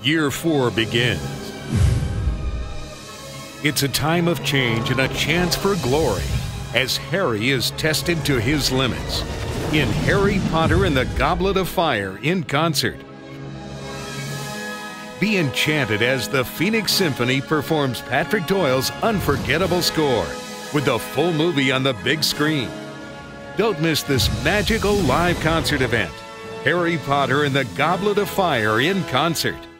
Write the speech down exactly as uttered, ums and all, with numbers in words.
Year four begins. It's a time of change and a chance for glory as Harry is tested to his limits in Harry Potter and the Goblet of Fire in concert. Be enchanted as the Phoenix Symphony performs Patrick Doyle's unforgettable score with the full movie on the big screen. Don't miss this magical live concert event, Harry Potter and the Goblet of Fire in concert.